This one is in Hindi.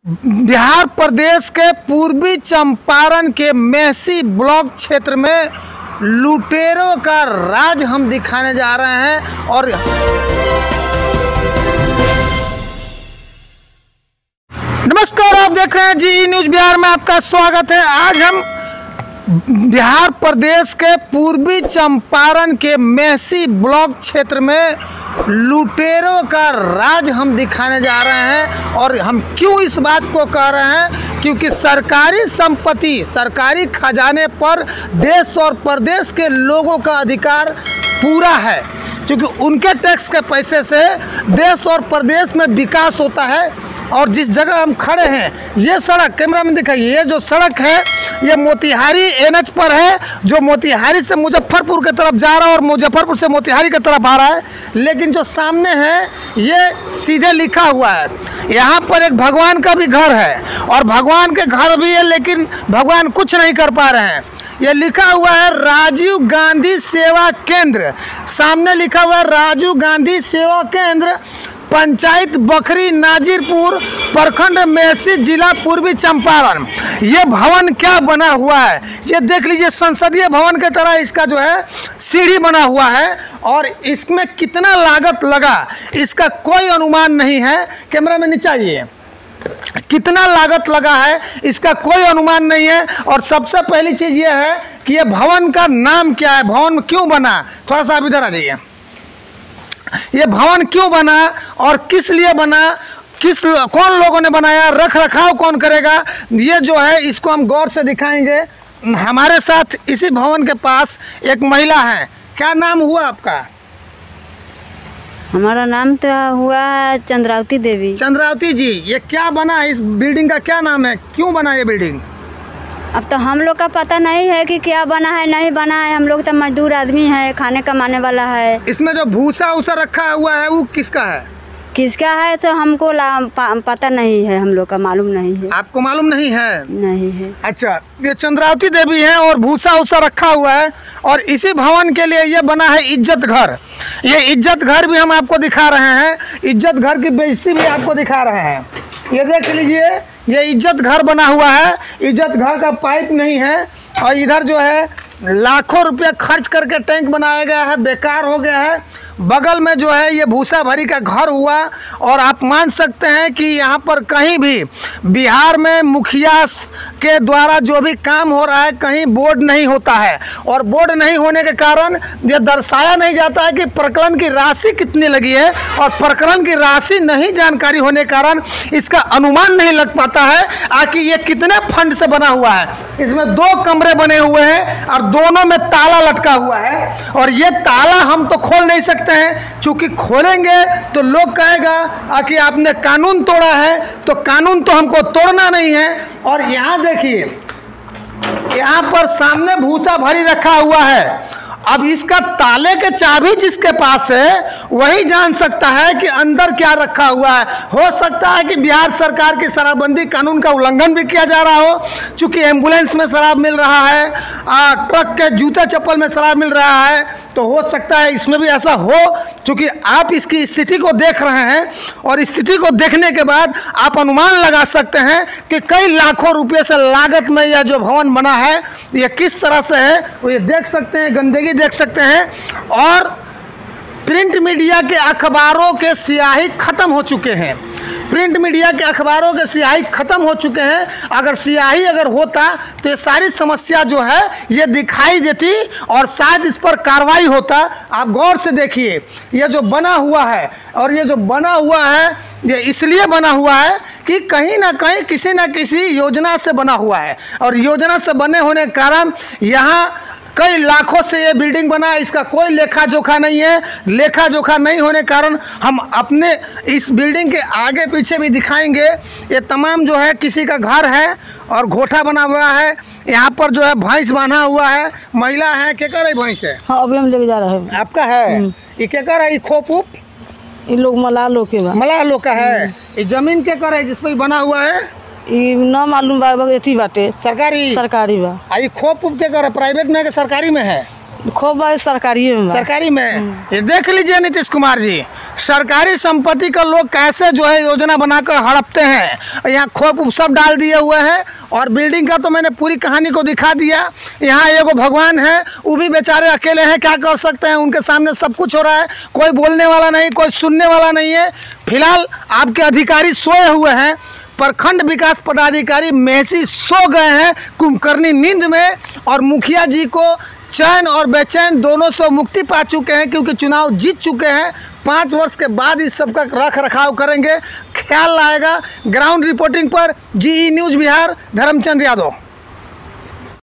बिहार प्रदेश के पूर्वी चंपारण के मेहसी ब्लॉक क्षेत्र में लुटेरों का राज हम दिखाने जा रहे हैं। और नमस्कार, आप देख रहे हैं जी न्यूज़ बिहार में, आपका स्वागत है। आज हम बिहार प्रदेश के पूर्वी चंपारण के मेहसी ब्लॉक क्षेत्र में लुटेरों का राज हम दिखाने जा रहे हैं। और हम क्यों इस बात को कह रहे हैं, क्योंकि सरकारी संपत्ति, सरकारी खजाने पर देश और प्रदेश के लोगों का अधिकार पूरा है, क्योंकि उनके टैक्स के पैसे से देश और प्रदेश में विकास होता है। और जिस जगह हम खड़े हैं, ये सड़क कैमरा में दिखाइए, ये जो सड़क है ये मोतिहारी एनएच पर है, जो मोतिहारी से मुजफ्फरपुर की तरफ जा रहा है और मुजफ्फरपुर से मोतिहारी की तरफ आ रहा है। लेकिन जो सामने है ये सीधे लिखा हुआ है, यहाँ पर एक भगवान का भी घर है और भगवान के घर भी है, लेकिन भगवान कुछ नहीं कर पा रहे हैं। ये लिखा हुआ है राजीव गांधी सेवा केंद्र, सामने लिखा हुआ है राजीव गांधी सेवा केंद्र, पंचायत बखरी नाजिरपुर, प्रखंड मेहसी, जिला पूर्वी चंपारण। ये भवन क्या बना हुआ है, ये देख लीजिए, संसदीय भवन की तरह इसका जो है सीढ़ी बना हुआ है। और इसमें कितना लागत लगा इसका कोई अनुमान नहीं है। कैमरा में नीचे आइए, कितना लागत लगा है इसका कोई अनुमान नहीं है। और सबसे पहली चीज़ ये है कि ये भवन का नाम क्या है, भवन क्यों बना, थोड़ा सा आप इधर आ जाइए। ये भवन क्यों बना और किस लिए बना, कौन लोगों ने बनाया, रख रखाव कौन करेगा, ये जो है इसको हम गौर से दिखाएंगे। हमारे साथ इसी भवन के पास एक महिला है। क्या नाम हुआ आपका? हमारा नाम तो हुआ चंद्रावती देवी। चंद्रावती जी, ये क्या बना है, इस बिल्डिंग का क्या नाम है, क्यों बना ये बिल्डिंग? अब तो हम लोग का पता नहीं है कि क्या बना है नहीं बना है। हम लोग तो मजदूर आदमी है, खाने कमाने वाला है। इसमें जो भूसा उसा रखा हुआ है वो किसका है? किसका है सो हमको पता नहीं है, हम लोग का मालूम नहीं है। आपको मालूम नहीं है? नहीं है। अच्छा, ये चंद्रावती देवी है और भूसा उसा रखा हुआ है। और इसी भवन के लिए ये बना है इज्जत घर। ये इज्जत घर भी हम आपको दिखा रहे हैं, इज्जत घर की बेइज्जती भी आपको दिखा रहे हैं। ये देख लीजिए, ये इज्जत घर बना हुआ है, इज्जत घर का पाइप नहीं है। और इधर जो है लाखों रुपए खर्च करके टैंक बनाया गया है, बेकार हो गया है। बगल में जो है ये भूसा भरी का घर हुआ। और आप मान सकते हैं कि यहाँ पर कहीं भी बिहार में मुखिया के द्वारा जो भी काम हो रहा है, कहीं बोर्ड नहीं होता है। और बोर्ड नहीं होने के कारण ये दर्शाया नहीं जाता है कि प्रकरण की राशि कितनी लगी है, और प्रकरण की राशि नहीं जानकारी होने के कारण इसका अनुमान नहीं लग पाता है कि ये कितने फंड से बना हुआ है। इसमें 2 कमरे बने हुए हैं और दोनों में ताला लटका हुआ है। और ये ताला हम तो खोल नहीं सकते हैं, क्योंकि खोलेंगे तो लोग कहेगा कि आपने कानून तोड़ा है, तो कानून तो हमको तोड़ना नहीं है। और यहाँ देखिए, यहाँ पर सामने भूसा भरी रखा हुआ है। अब इसका ताले के चाबी जिसके पास है वही जान सकता है कि अंदर क्या रखा हुआ है। हो सकता है कि बिहार सरकार की शराबबंदी कानून का उल्लंघन भी किया जा रहा हो, चूँकि एम्बुलेंस में शराब मिल रहा है, ट्रक के जूते चप्पल में शराब मिल रहा है, तो हो सकता है इसमें भी ऐसा हो। चूँकि आप इसकी स्थिति को देख रहे हैं और स्थिति को देखने के बाद आप अनुमान लगा सकते हैं कि कई लाखों रुपये से लागत में यह जो भवन बना है ये किस तरह से है। वो ये देख सकते हैं, गंदगी देख सकते हैं। और प्रिंट मीडिया के अखबारों के स्याही खत्म हो चुके हैं, प्रिंट मीडिया के अखबारों के स्याही खत्म हो चुके हैं। अगर स्याही अगर होता तो ये सारी समस्या जो है ये दिखाई देती और शायद इस पर कार्रवाई होता। आप गौर से देखिए, ये जो बना हुआ है, और ये जो बना हुआ है ये इसलिए बना हुआ है कि कहीं ना कहीं किसी न किसी योजना से बना हुआ है। और योजना से बने होने के कारण यहाँ कई लाखों से ये बिल्डिंग बना है, इसका कोई लेखा जोखा नहीं है। लेखा जोखा नहीं होने के कारण हम अपने इस बिल्डिंग के आगे पीछे भी दिखाएंगे। ये तमाम जो है किसी का घर है और घोटा बना हुआ है। यहाँ पर जो है भैंस बांधा हुआ है, महिला है। क्या कर रही भैंस है? हाँ, अभी हम लेके जा रहे हैं। आपका है? ये क्या कर रहा है? खोप उप ये लोग मलाह लोग के, मलाह लोग का है। ये जमीन क्या कर रहा है जिस पर बना हुआ है? न मालूम बा, अथी बाटे सरकारी बा। आई खोप उप के कर प्राइवेट में है कि सरकारी में है? खूब सरकारी में सरकारी में। ये देख लीजिए नीतीश कुमार जी, सरकारी संपत्ति का लोग कैसे जो है योजना बनाकर हड़पते हैं। यहाँ खोप सब डाल दिए हुए हैं और बिल्डिंग का तो मैंने पूरी कहानी को दिखा दिया। यहाँ एगो भगवान है, वो भी बेचारे अकेले हैं, क्या कर सकते हैं, उनके सामने सब कुछ हो रहा है, कोई बोलने वाला नहीं, कोई सुनने वाला नहीं है। फिलहाल आपके अधिकारी सोए हुए हैं, प्रखंड विकास पदाधिकारी मेहसी सो गए हैं कुंभकर्णी नींद में, और मुखिया जी को चैन और बेचैन दोनों से मुक्ति पा चुके हैं क्योंकि चुनाव जीत चुके हैं। 5 वर्ष के बाद इस सब का रख रखाव करेंगे, ख्याल आएगा। ग्राउंड रिपोर्टिंग पर GE न्यूज़ बिहार, धर्मचंद यादव।